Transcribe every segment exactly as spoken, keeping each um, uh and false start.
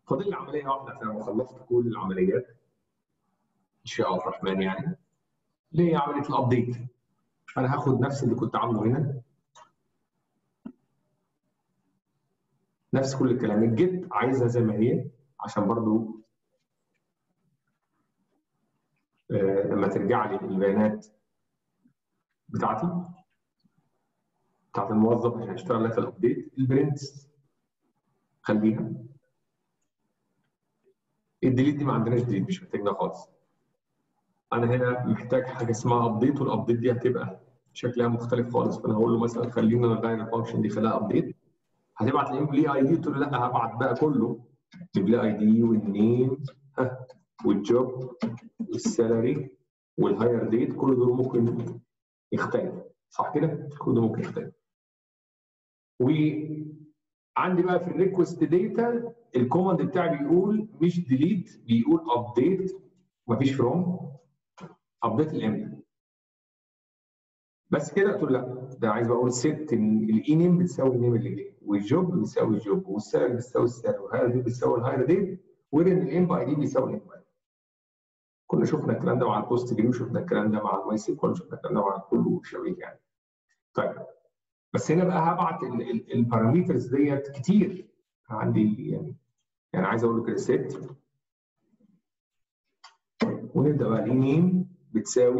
فاضل لي عمليه واحده عشان ابقى خلصت كل العمليات ان شاء الله الرحمن. يعني اللي هي عمليه الابديت. انا هاخد نفس اللي كنت عامله هنا، نفس كل الكلام. الجيت عايزها زي ما هي عشان برضو آه لما ترجع لي البيانات بتاعتي بتاعت الموظف عشان اشتغل لها في الابديت. البرنت خليها. الديليت دي ما عندناش ديليت، مش محتاجها خالص. انا هنا محتاج حاجه اسمها ابديت، والابديت دي هتبقى شكلها مختلف خالص. فانا هقول له مثلا خلينا نغير الفانكشن دي خليها ابديت. هتبعت الامبلي اي دي، قلت له لا هبعت بقى كله الامبلي اي دي والنيم والجوب والسالري والهاير ديت، كل دول ممكن يختلف، صح كده؟ كل دول ممكن يختلف. وعندي بقى في الريكوست داتا الكوماند بتاعي بيقول مش ديليت، بيقول ابديت، مفيش فروم، ابديت الامبلي بس كده. قلت له لا، ده عايز بقول ست الاي نيم بتساوي النيم اللي جاي، والجوب بتساوي الجوب، والسالري بتساوي السالري، والهاير دي بتساوي الهاير دي، وان الام اي دي بيساوي الام اي دي. كنا شفنا الكلام ده مع البوست جري، وشفنا الكلام ده مع الماي سيكوال، شفنا الكلام ده مع كله شبيه يعني. طيب بس هنا بقى هبعت البارامترز ديت كتير عندي، يعني يعني عايز اقول له كده ست، ونبدا بقى الاي نيم بتساوي،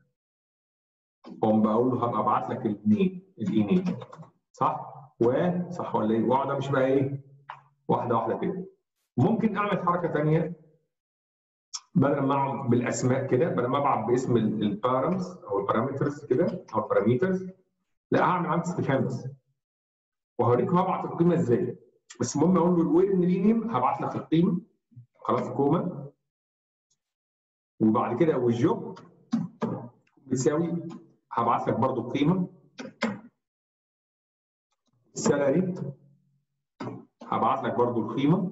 اقوم بقول له هبقى ابعت لك النيم الاي نيم، صح؟ وصح ولا ايه؟ واقعد امشي بقى ايه؟ واحده واحده كده. ممكن اعمل حركه ثانيه، بدل ما اعمل بالاسماء كده، بدل ما ابعت باسم البارامز او البارامترز كده او البارامترز، لا هعمل علامه استفهام بس، وهوريكم هبعت القيمه ازاي. بس المهم اقول له الوير ان ليه نيم، هبعت لك القيمه خلاص كوما، وبعد كده والجوب بتساوي، هبعت لك برضو القيمه، السالري هبعت لك برضو القيمه،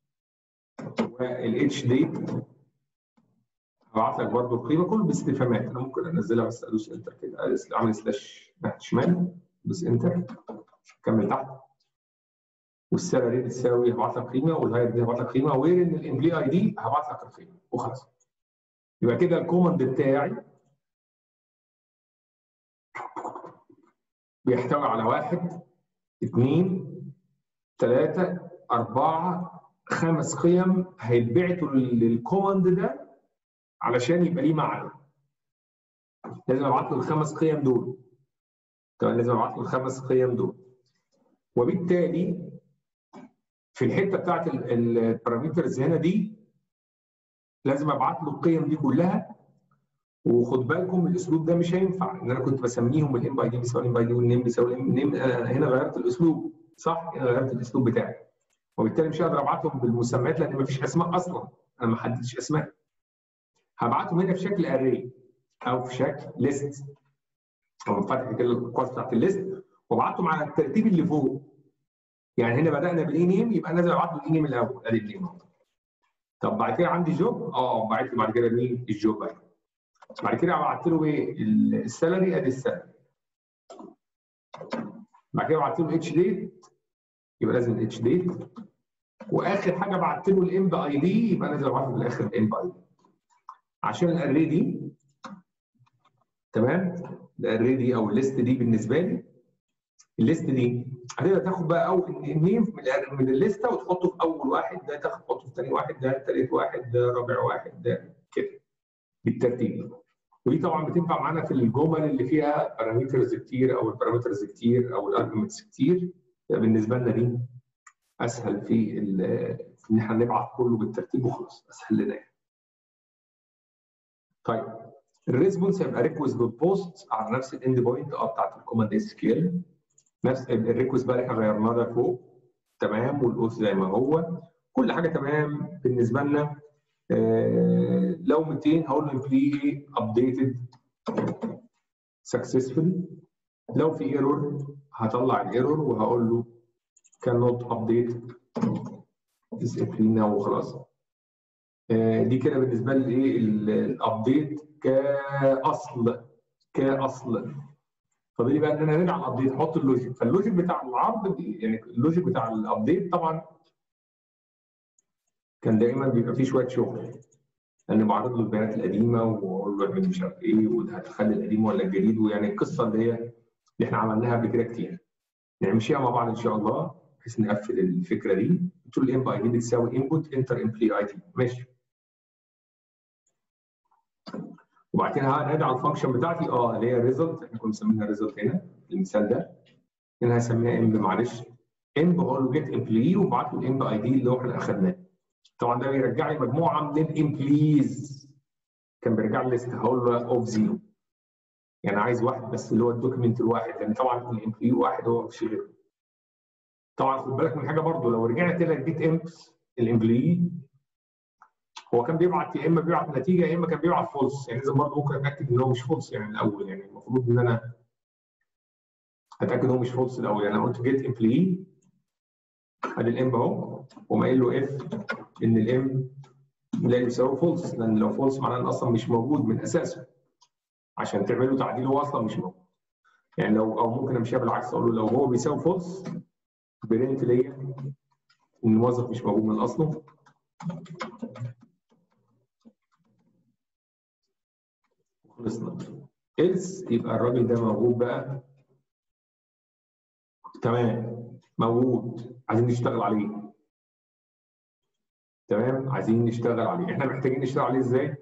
والاتش ديت هبعت لك برضو القيمه، كله باستفهامات. انا ممكن انزلها بس ادوس انتر كده، اعمل سلاش تحت شمال، ادوس انتر، كمل تحت. والسالري بتساوي هبعت لك قيمه، والهاير دي هبعت لك قيمه، وير ان الامبلي اي دي هبعت لك القيمه وخلاص. يبقى كده الكوماند بتاعي بيحتوي على واحد اثنين ثلاثة أربعة خمس قيم هيتبعتوا للكوماند ده علشان يبقى ليه معنى. لازم ابعت له الخمس قيم دول. تمام، لازم ابعت له الخمس قيم دول. وبالتالي في الحته بتاعت البارامترز هنا دي لازم ابعت له القيم دي كلها. وخد بالكم الاسلوب ده مش هينفع ان انا كنت بسميهم الام باي دي بيساوي الام باي دي والنيم بيساوي النيم. انا هنا غيرت الاسلوب، صح؟ هنا غيرت الاسلوب بتاعي، وبالتالي مش هقدر ابعتهم بالمسميات لان مفيش اسماء اصلا، انا ما حددتش اسماء. هبعتهم هنا في شكل اري او في شكل ليست، او فتح كده القوس بتاعت الليست، وابعتهم على الترتيب اللي فوق. يعني هنا بدانا بالاي نيم، يبقى لازم ابعت له الاي نيم الاول، ادي الاي نيم. طب بعد كده عندي جوب، اه بعت له بعد كده مين؟ الجوب اهي. بعد كده بعت له ايه؟ السالري، ادي السالري. بعد كده بعت له الاتش ديت، يبقى لازم الاتش ديت. واخر حاجه بعت له الام اي دي، يبقى لازم ابعت له في الاخر الام اي دي عشان الاري دي. تمام، الاري دي او الليست دي بالنسبه لي، الليست دي هتقدر تاخد بقى اول النيم من من الليسته وتحطه في اول واحد، ده تحطه في ثاني واحد، ده ثالث واحد، ده رابع واحد، ده كده بالترتيب. ودي طبعا بتنفع معانا في الجمل اللي فيها بارامترز كتير او البارامترز كتير او الارجمنتس كتير. بالنسبه لنا دي اسهل في ان احنا نبعت كله بالترتيب وخلاص، اسهل لنا يعني. طيب الريسبونس هيبقى ريكوست دوت بوست على نفس الاند بوينت اه بتاعت الكوماند اس كيو ال، نفس الريكوست بقى اللي احنا غيرناه ده فوق، تمام، والاوث زي ما هو، كل حاجه تمام بالنسبه لنا. آه لو مئتين هقول له امبلي ابديتد سكسسفولي. لو في ايرور هطلع الايرور وهقول له cannot update is empty now وخلاص. آه دي كده بالنسبه لي ايه الابديت كاصل كاصل. فاضل لي بقى ان انا نرجع على الابديت احط اللوجيك. فاللوجيك بتاع العرض دي يعني اللوجيك بتاع الابديت طبعا كان دايما بيبقى فيه شويه شغل، لان بعرض له البيانات القديمه واقول له اعمل مش عارف ايه، وده هتخلي القديم ولا الجديد، ويعني القصه اللي هي اللي احنا عملناها قبل كده كتير. نمشيها مع بعض ان شاء الله بحيث نقفل الفكره دي. قلت له الام اي دي بتساوي انبوت انتر امبلي اي دي، ماشي. وبعد كده هنادي على الفانكشن بتاعتي اه اللي هي ريزلت، احنا كنا مسمينها ريزلت هنا في المثال ده. هنا هسميها امب، معلش امب هو له جيت امبلي وبعت له الامب اي دي اللي هو احنا اخذناه. طبعا ده بيرجع لي مجموعه من الامبليز، كان بيرجع لي ليست هقول له اوف زيرو، يعني عايز واحد بس اللي هو الدوكيمنت الواحد، لان طبعا الامبلي واحد هو مفيش غيره. طبعا خد بالك من حاجه برضه، لو رجعنا كده لجيت امبس الامبلي هو كان بيبعت يا اما بيبعت نتيجه يا اما كان بيبعت فولس، يعني لازم برضه ممكن اتاكد ان هو مش فولس يعني الاول، يعني المفروض ان انا اتاكد ان هو مش فولس الاول. يعني انا قلت جيت امبلي ادي الام اهو، وما قايل له اف ان الام لا يساوي فولس، لان لو فولس معناه ان اصلا مش موجود من اساسه، عشان تعمل له تعديل هو اصلا مش موجود. يعني لو او ممكن امشيها بالعكس اقول له لو هو بيساوي فولس برنت ليا ان الموظف مش موجود من اصله. خلصنا. إلس يبقى الراجل ده موجود بقى، تمام موجود، عايزين نشتغل عليه. تمام عايزين نشتغل عليه. احنا محتاجين نشتغل عليه ازاي؟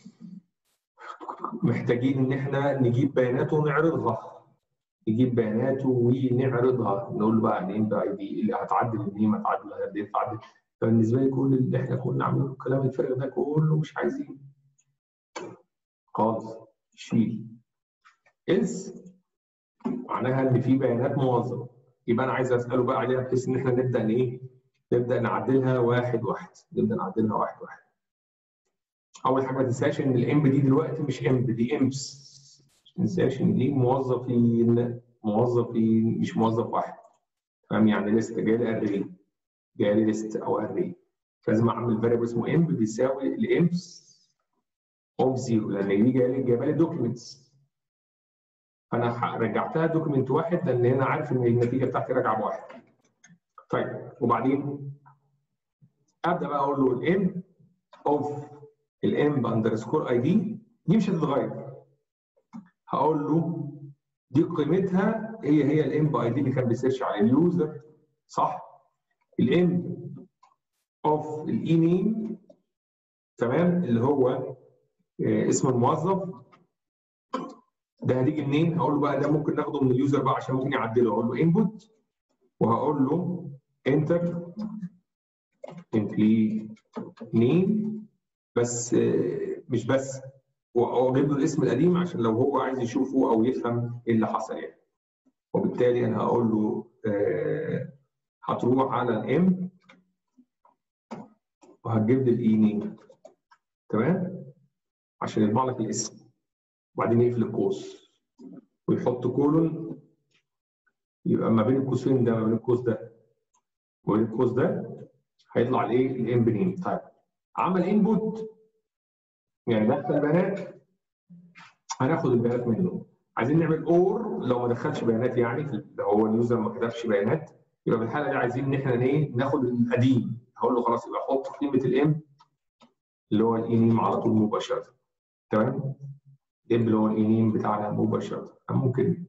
محتاجين ان احنا نجيب بياناته ونعرضها. نجيب بياناته ونعرضها، نقول له بقى النيم بقى دي اللي هتعدل النيم هتعدل هتعدل هتعدل. فبالنسبه لي كل اللي احنا كنا عاملينه الكلام الفارغ ده كله مش عايزين خالص، شيل. إلس معناها ان في بيانات موظف، يبقى انا عايز اساله بقى عليها بحيث ان احنا نبدا ايه؟ نبدا نعدلها واحد واحد، نبدا نعدلها واحد واحد. اول حاجه ما تنساش ان الامب دي دلوقتي مش امب، دي امبس. ما تنساش ان دي موظفين، موظفين مش موظف واحد. فاهم يعني ليست جايه لي اري، جايه لي ليست او اري، لازم اعمل فاريبل اسمه امب بيساوي الامبس اوف زيرو، لان دي جايه لي جايبه لي دوكيومنتس، فانا رجعتها دوكيمنت واحد لان هنا عارف ان النتيجه بتاعتي راجعه بواحد. طيب وبعدين ابدا بقى اقول له الام اوف الام اندرسكور اي دي، دي مش هتتغير. هقول له دي قيمتها هي هي الام اي دي اللي كان بيسيرش على اليوزر، صح؟ الام اوف الاي نيم، تمام، اللي هو اسم الموظف ده هتيجي منين؟ هقول له بقى ده ممكن ناخده من اليوزر بقى عشان ممكن يعدله. هقول له انبوت وهقول له انتر امبلي نيم، بس مش بس، واجيب له الاسم القديم عشان لو هو عايز يشوفه او يفهم ايه اللي حصل يعني. وبالتالي انا هقول له آه هتروح على الام وهتجيب لي الاي نيم، تمام، عشان يطبع لك الاسم، وبعدين يقفل القوس ويحط كولون، يبقى ما بين القوسين ده ما بين القوس ده وبين القوس ده هيطلع الايه؟ الام بنيم. طيب عمل انبوت يعني دخل بيانات، هناخد البيانات منه. عايزين نعمل اور لو ما دخلش بيانات، يعني لو هو اليوزر ما كتبش بيانات، يبقى في الحاله دي عايزين ان احنا ايه؟ ناخد القديم. هقول له خلاص يبقى حط قيمه الام اللي هو الاي نيم على طول مباشره، تمام؟ الام اللي هو الاي نيم بتاعنا مباشره. ممكن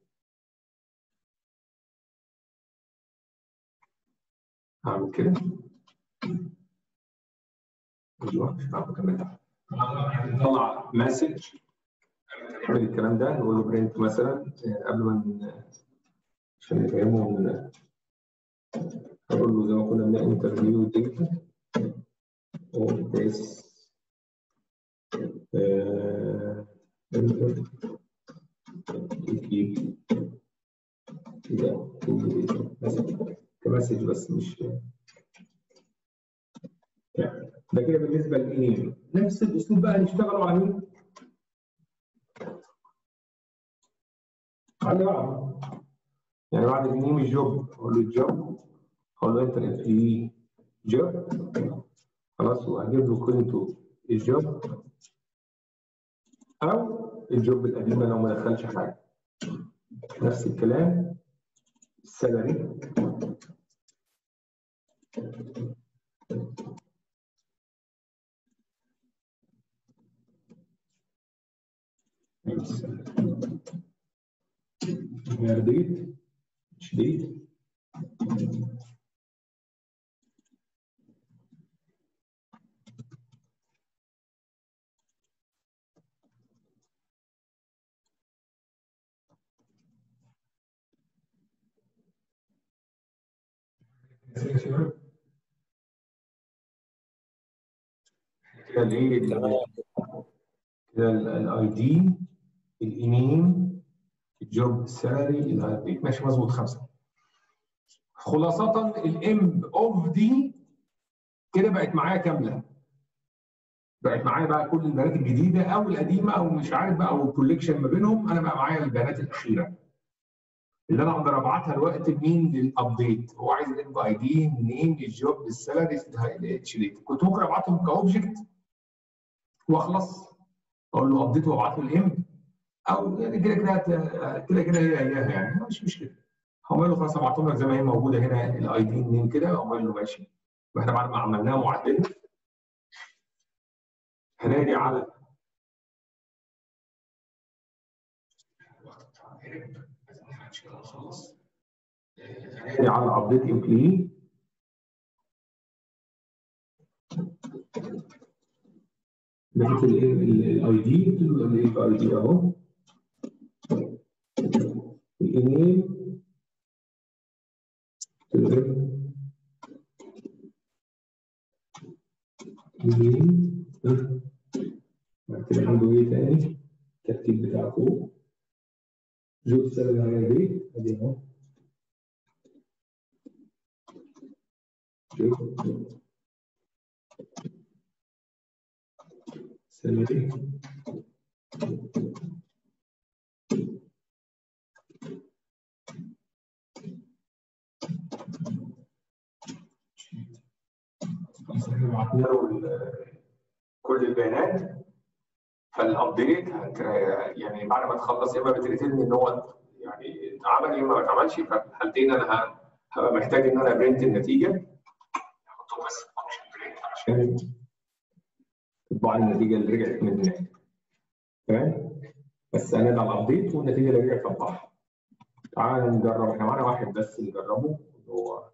اعمل كده، ايوه مش عارف اكمل تحت. نطلع مسج نعمل الكلام ده، نقول له برنت مثلا قبل ما عشان نفهمه، نقول له زي ما كنا بنعمل انترفيو داتا او بس كمسج بس مش ده كده بالنسبه للايميل. نفس الاسلوب بقى هنشتغلوا على مين؟ على بعض. يعني بعد الايميل الجوب اقول له الجوب، اقول له انت في جوب خلاص، وهجيب له قيمته الجوب او الجوب القديمه لو ما دخلش حاجه. نفس الكلام السالري غير ديت مش ديت. كده الايه كده الاي دي، الايميل، الجوب، السالري، البيت، ماشي مظبوط خمسه. خلاصه الام اوف دي كده بقت معايا كامله، بقت معايا بقى كل البيانات الجديده او القديمه او مش عارف بقى، او الكوليكشن ما بينهم. انا بقى معايا البيانات الاخيره اللي انا اقدر ابعتها الوقت مين للابديت. هو عايز الام اي دي، النيم، الجوب، السالري، الاتش دي. كنت ممكن ابعتهم كاوبجكت واخلص، اقول له ابديت وابعته الام، او يعني كده كده كده كده هي هي يعني مش مشكله. هقول له خلاص ابعتهم لك زي ما هي موجوده هنا، الاي دي النيم كده، اقول له ماشي. واحنا بعد ما عملناها معدله هنادي على خلاص هنادي على ابديت امبلي، لقيت الاي دي، الاي دي اهو، الايميل، الايميل بعد كده عنده ايه تاني؟ الترتيب بتاع فوق، جوب سالري على البيت ادي اهو، جوب سالري احنا بعتنا له كل البيانات. فالابديت يعني بعد ما تخلص يا اما بتريتيرن ان هو يعني اتعمل يا اما ما اتعملش. ففي الحالتين انا هبقى محتاج ان انا برنت النتيجه، احطه بس فانكشن برنت عشان تطبع لي النتيجه اللي رجعت من هناك. تمام؟ بس هنرجع الابديت والنتيجه اللي رجعت تطبعها. تعال نجرب، احنا معانا واحد بس نجربه اللي هو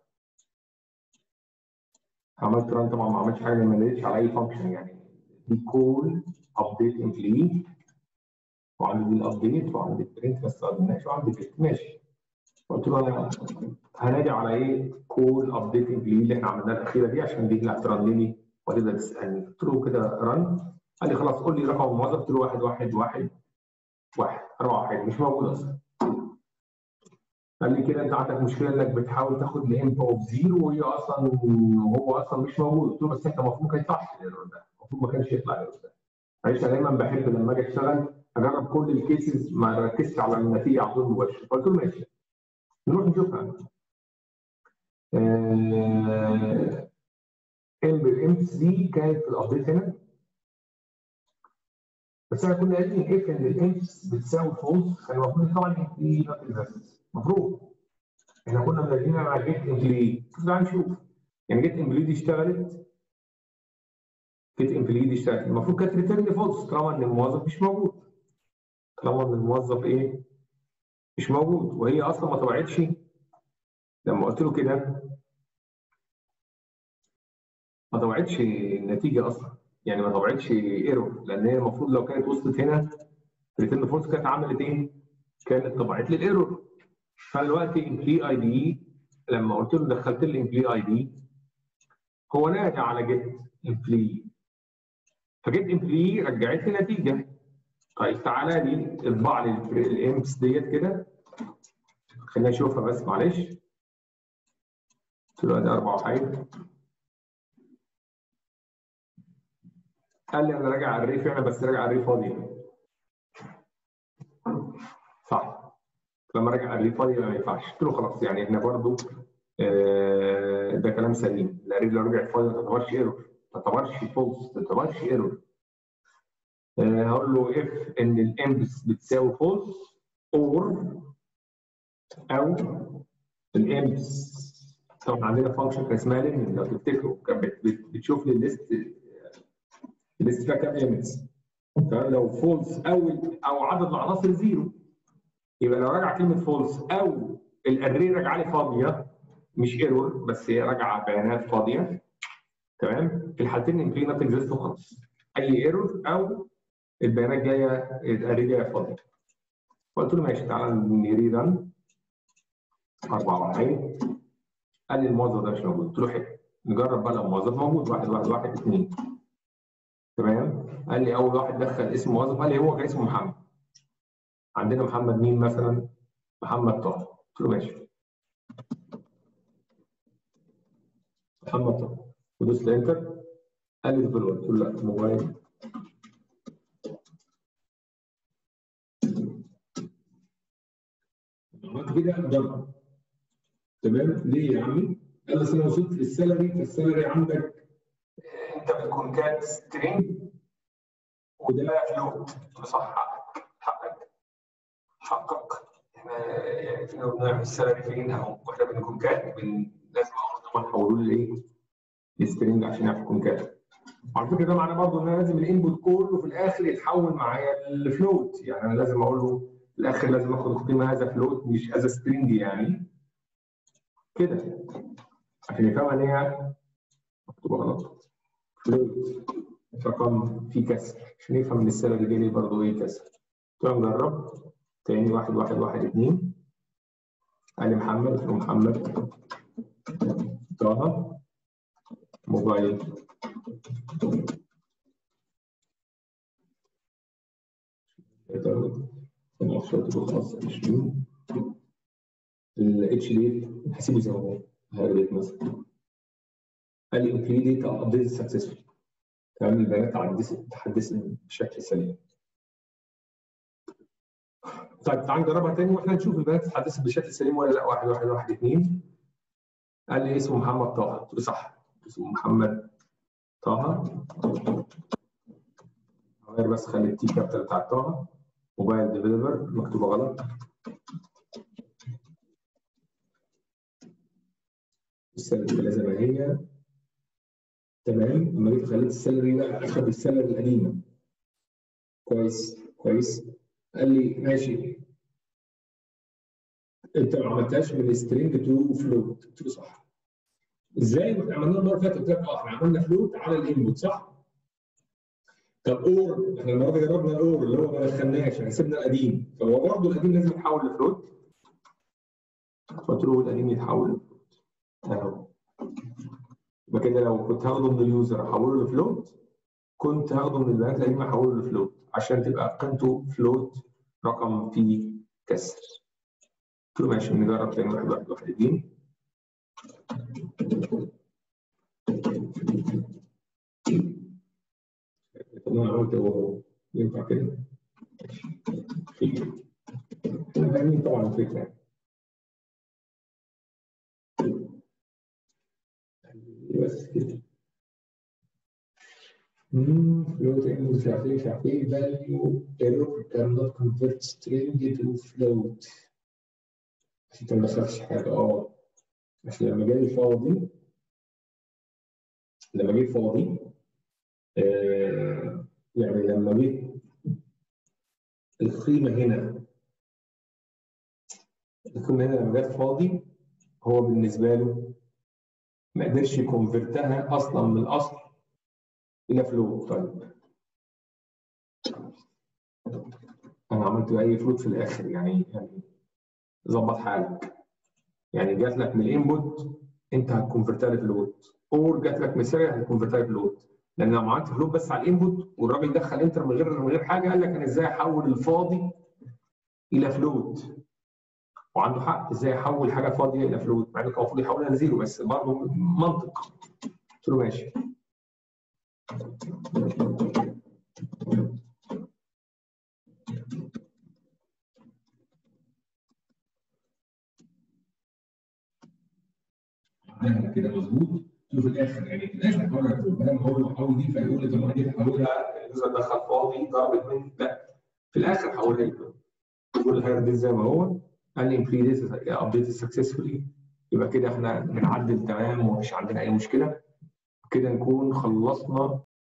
عملت ران. طبعا ما عملتش حاجه، ما لقيتش على اي فانكشن يعني. دي كول ابديت امبلي، وعندي الابديت وعندي البرنت ما استخدمناش، وعندي البيت ماشي. قلت له انا هنادي على ايه؟ كول ابديت امبلي اللي احنا عملناها الاخيره دي، عشان دي اللي هترن لي وتبدا تسالني. قلت له كده رن، قال لي خلاص قول لي رقم الموظف. قلت له واحد واحد واحد واحد أربعة واحد، مش موجود اصلا. قال لي كده انت عندك مشكله انك بتحاول تاخد الانت اوف زيرو وهي اصلا وهو اصلا مش موجود. قلت له بس انت المفروض ما يطلعش الايرور ده، المفروض ما كانش يطلع الايرور ده. معلش انا دايما بحب لما اجي اشتغل اجرب كل الكيسز، ما ركزش على النتيجه على طول مباشر. قلت له ماشي نروح نشوفها. الامس دي كانت في الابديت هنا، بس احنا كنا قايلين ايه ان الامس بتساوي فولس، كان المفروض طبعا دي نوت اكزيست. المفروض احنا كنا منادينها مع جيت امبلي. تعال نشوف يعني جيت امبلي دي اشتغلت، جيت امبلي دي اشتغلت، المفروض كانت ريتيرن فولس طالما ان الموظف مش موجود، طالما ان الموظف ايه مش موجود، وهي اصلا ما طبعتش. لما قلت له كده ما طبعتش النتيجه اصلا، يعني ما طبعتش ايرور، لان هي المفروض لو كانت وصلت هنا ريتيرن فولس كانت عملت ايه؟ كانت طبعت لي الايرور. فدلوقتي امبلي اي دي لما قلت له دخلت لي امبلي اي دي، هو نادى على جيت امبلي، فجيت امبلي رجعت لي نتيجه. طيب تعالى لي اطبع لي الامبس ديت كده، خلينا نشوفها بس معلش. قلت له ادي اربعه وحيد، قال لي انا راجع على الري فعلا، بس راجع على الري فاضي. صح، لما راجع على الري فاضي ما ينفعش. قلت له خلاص يعني احنا برضو آه ده كلام سليم، الري لو رجعت فاضي ما تعتبرش ايرور، ما تعتبرش فولس، ما تعتبرش ايرور. آه هقول له اف ان الامبس بتساوي فولس اور، او الامبس طبعا عندنا فانكشن كان اسمها لين لو تفتكروا، كانت بتشوف لي الليست، الليست فيها كام امبس. لو فولس او او عدد العناصر زيرو، يبقى لو راجع كلمه فولس او الاري راجعه لي فاضيه مش ايرور، بس هي راجعه بيانات فاضيه، تمام؟ في الحالتين الامبلي نوت اكزيست وخلاص. اي ايرور او البيانات جايه الاري جايه فاضيه. قلت له ماشي تعالى نري ران أربعة وأربعين. قال لي الموظف ده مش موجود. قلت له حلو نجرب بقى لو الموظف موجود. واحد واحد واحد اثنين، تمام؟ قال لي اول واحد دخل اسم موظف، قال لي هو كان اسمه محمد. عندنا محمد مين مثلا؟ محمد طه. قلت له ماشي محمد طه، ودوست انتر. قال لي ديفلوبر. قلت له لا موبايل. عملت كده جرب، تمام؟ ليه يا عمي؟ قال لي انا وصلت للسالري، فالسالري عندك انت بتكون كات سترينج وده فلوت. قلت له صح، حقك حقك حقك. احنا يعني فينا بنعمل السالري فين او واحنا بنكون كات بن... لازم اول طبعا نحوله لايه؟ لسترينج عشان يعرف يكون كات. على فكره ده معناه برضه ان انا لازم الانبوت كله في الاخر يتحول معايا الفلوت، يعني انا لازم اقول له في الاخر لازم اخد القيمه هذا فلوت مش هذا سترينج يعني كده، عشان يفهم ان هي مكتوبه غلط. فلوت رقم فيه كسر عشان يفهم ان السالري جاي لي برضه ايه كسر. قلت له نجرب تاني. واحد واحد واحد اثنين. قال لي محمد. قلت له محمد طه موبايل. عشرين الاتش دي هسيبه زي ما هو هقلب مثلا. قال لي انكري ديتا ابديت سكسسفولي، تمام؟ البيانات تحدثت بشكل سليم. طيب تعال نجربها تاني واحنا نشوف البيانات تتحدث بشكل سليم ولا لا. واحد واحد واحد اثنين. قال لي اسمه محمد طه. قلت له صح اسمه محمد طه. غير بس خلي التي كابيتال بتاع طه. موبايل ديفلوبر مكتوبه غلط. السالري زي ما هي، تمام؟ لما جيت خليت السالري بقى اخد السالري القديمه. كويس كويس. قال لي ماشي انت ما عملتهاش من سترينج تو فلوت. قلت له صح. ازاي؟ احنا عملناها المره اللي فاتت. قلت لك اه احنا عملنا فلوت على الانبوت صح؟ طب اور احنا النهارده جربنا الاور اللي هو ما دخلناش، احنا سيبنا القديم، فهو برضه القديم لازم يتحول لفلوت. قلت له القديم يتحول لفلوت اهو. يبقى كده لو كنت هاخده من اليوزر احوله لفلوت، كنت هاخده من البيانات القديمه احوله لفلوت عشان تبقى قيمته فلوت رقم فيه كسر. قلت له ماشي نجرب تاني. واحد واحد واحد اثنين. طب انا عملت هو ينفع كده؟ فاهمين طبعا الفكره. بس كده. float in مش عارف ايه مش عارف ايه value error cannot convert string to float. عشان ما تدخلش حاجه اه عشان لما جاي فاضي لما جه فاضي آه يعني لما جه القيمه هنا القيمه هنا لما جت فاضي هو بالنسبه له ما قدرش يكونفرتها اصلا من الاصل الى فلوت. طيب انا عملت اي فلوت في الاخر يعني يعني ظبط حالك. يعني جات لك من الانبوت انت هتكونفرتها لفلوت، اور جات لك مثال هتكونفرتها لفلوت. لان لو عملت فلوت بس على الانبوت والراجل دخل انتر من غير من غير حاجه قال لك انا ازاي احول الفاضي الى فلوت، وعنده حق ازاي احول حاجه فاضيه الى فلوت مع انه كان المفروض يحولها لزيرو، بس برضه منطق. قلت له ماشي. عملها كده مظبوط. في الاخر يعني في الاخر هقول لك بدل ما اقول له حول دي فيقول لي طب ما انا هحولها اليوزر دخل فاضي ضربت مني، لا في الاخر هقولها له. كل الهير دي زي ما هو قال لي انكريز ابديت سكسسفولي. يبقى كده احنا بنعدل تمام ومفيش عندنا اي مشكله. كده نكون خلصنا